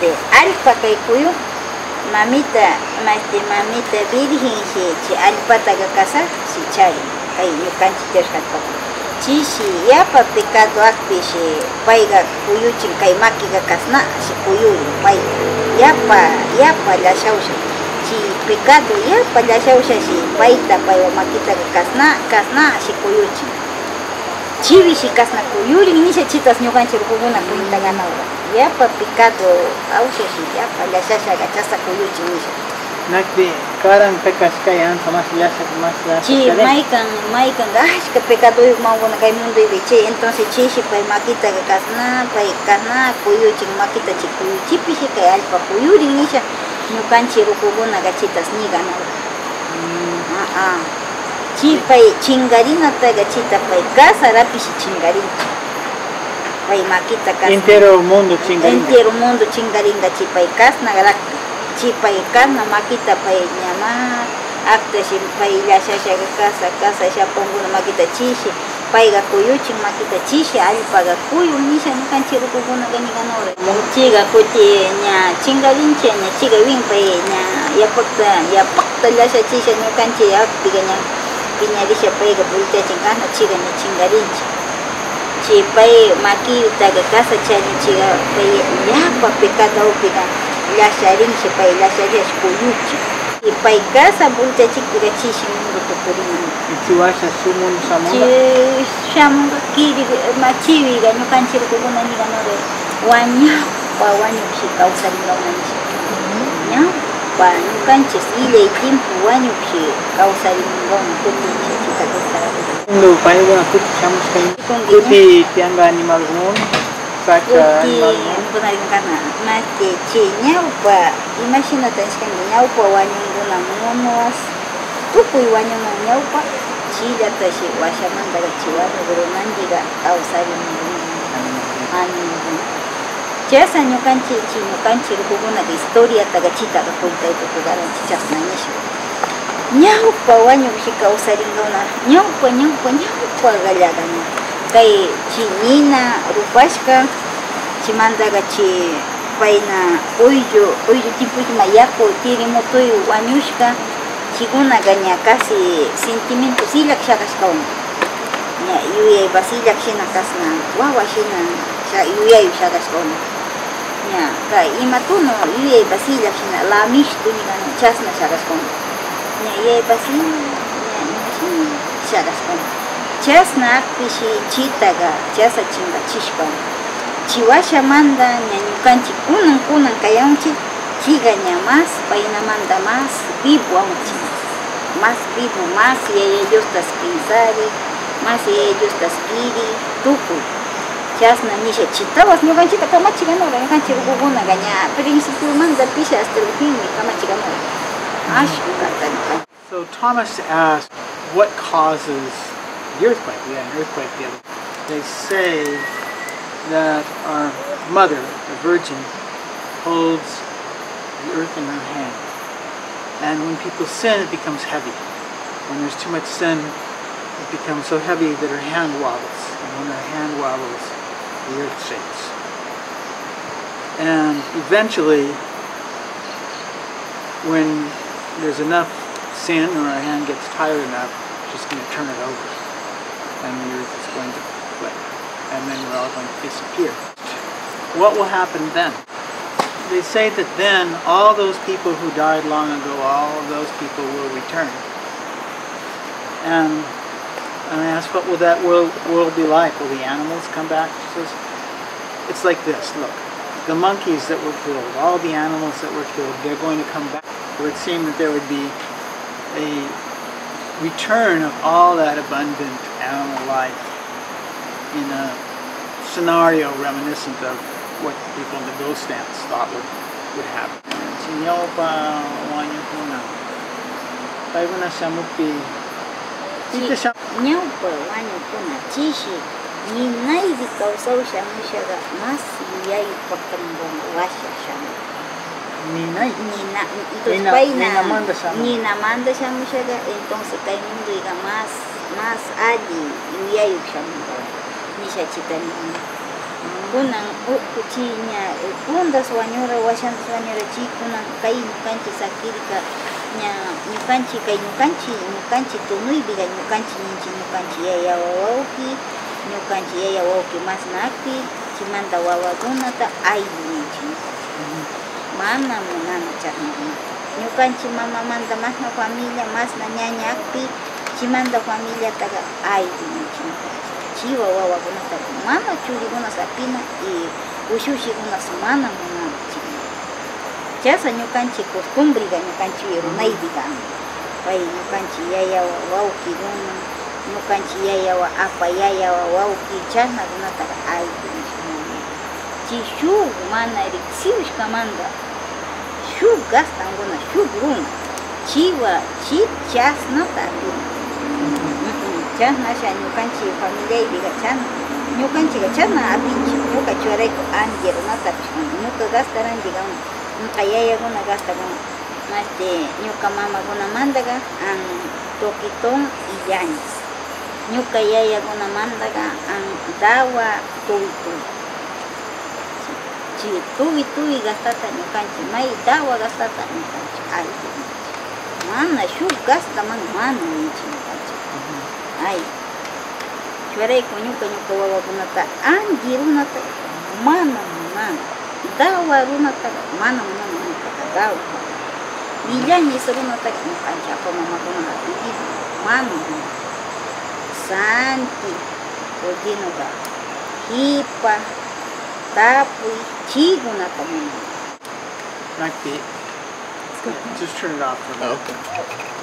Alpa kay kuyo mamita virgen si alpata casa si chay kay yukanchi terjatpa chishi yapa pecado akpi si paiga kuyuchin kay makiga kasna si kuyuri pay yapa lashausha si pecado yapa lashausha si paita paiwa makita kasna si kuyuchin chivi si kasna kuyuri nisha chitas ñukanchik rukukuna kuninta ganawra yapa pecado ausha si yapa lashasha gachasa kuyuchin nisha nakdi karan pekas kayan sama llasa más chi maikan gashka pecado mangona kay mundo ibe entonces chishi pay makita kasna kuyuchin makita chi kuyuchipi si kay alpa kuyuri nisha ñukanchik rukukuna gachitas ni ganawra chi pay chingarina taga chita pay casa rapisi chingarincha pay makita kasna entero mundo chingaringa chi pay kasna galakpi chi pay kasna makita pay ñama akta si pay llashasha casa shaponguna makita chishi payga kuyuchin makita chishi alpaga kuyu nisha ñukanchik rukukuna ganiganora chiga kuti ña chingarincha ña chiga win pay ña yapakta llashachisha ñukanchik akpiga ña piñarisha payga pulitachin kasna chiga ña chingarincha chi pay makiyutaga casa chani chiga pay llapa pecado upiga lasharincha pay lasharish kuyuchi y pay casa pulitachikpiga chishi mundo tukurina chiwasha sumun samonga shamunga kiri machiwiga ñukanchik rukukuna niganore wañapa wañupshi kawsaringauna nisha ñawpa ñukanchik illay tiempo wañupshi kawsaringauna kutincha chita kusarapika payguna kuti shamushkay kuti tianga animal mun sacha animal mun chi ñawpa imaginata nishkanga ñawpa wañunguna monos tukuy wañuna ñawpa chillatashi washamantaga chiwanurunanchiga kawsarinunguna animalkuna chasna ñukanchik rukukunaga historiataga chitaga kuntaytukugaranchik chasna nisha ñawpa wañupshi kawsaringuna ñawpa gallagana kay chi nina rupashka chimantaga chi payna uyllu tipuyma yaku tirimutuy wañushka chikunaga ña casi sentimiento sillak shakashkawan ña yuyaypa sillak shina kasna wawa shina yuyayu shakashkawan ña kay imatuno yuyaypa sillak shina lamishtu nigana chasna shakashkawan ña yuyaypa silla ña shakashkawan chasna akpishi chitaga chasa chimbachishkawan chiwashamanta ña ñukanchik kunan kayanchik chiga ña más paynamanta más vivo amunchik más vivo, más yaya Diostas pensari, más yaya Diostas kiri, tukuy chasna nisha chitawas ñukanchikta kamachiganora ñukanchik rukukunaga ña principiomanta pisha hasta el fin kamachiganora ashkata. So Thomas asked, what causes the earthquake? We had an earthquake the other day. They say that our mother, the Virgin, holds the earth in her hand. And when people sin, it becomes heavy. When there's too much sin, it becomes so heavy that her hand wobbles. And when her hand wobbles, the earth shakes. And eventually, when there's enough sin or our hand gets tired enough, she's going to turn it over. And the earth is going to flip. And then we're all going to disappear. What will happen then? They say that then all those people who died long ago, all of those people will return. And I asked, what will that world be like? Will the animals come back? She says, it's like this, look. The monkeys that were killed, all the animals that were killed, they're going to come back. It would seem that there would be a return of all that abundant animal life in a scenario reminiscent of what people in the ghost dance thought would happen. Ninaydi kawsawsha mushaga mas yuyayu pakamungona washa shama. Ninamanda shamushaga, entonces kay mundo iga más ali yuyayu shamungona. Nisha chita nina. kunan chiña pundas wañura washantas wañura chi kunan kay ñukanchik sakirka ña ñukanchik tunuypiqa ñukanchik yaya wawki ñukanchik yaya wawki masnapi chimanta wawakunata ayllu ninchik mana munana chaqnakuna ñukanchik mamamanta masna familia masna ñañakpi chimanta familiataqa ayllu ninchik chiwa wawakunata mana churikuna sapina y ushushikunasa mana munanchik chasa ñukanchik costumbrega ñukanchik runaypiqa pay ñukanchik yaya wawkikuna ñukanchik yayawa apa yayawa wawki chasnakunataqa ayllu chi shuk mana riqsishkamanta shuk gastankuna shuk runa chiwa chasnata apina chasnasha ñukanchik familiaypiqa chasna ñukanchikqa chasna apinchik ñuka churayku anji runata ñuka gastaranchika ñuka yayakuna gastakuna ñuka mamakunamantaqa toquitón y llañas ñuka yayakunamantaqa dawa tuwi gastata ñukanchik may dawa gastata ñukanchik ayllu mana shuk gastaman mana ninchik ñukanchik ay churayku ñuka wawakunata anji runata mana munana dawa runataqa mana munana ñukaqa dawa villañis runataqa ñukanchik apa mamakunata vivido mana munana santi Rodinoga hipa tapuy chigunata munana. Might be. Just turn it off for a minute. Okay.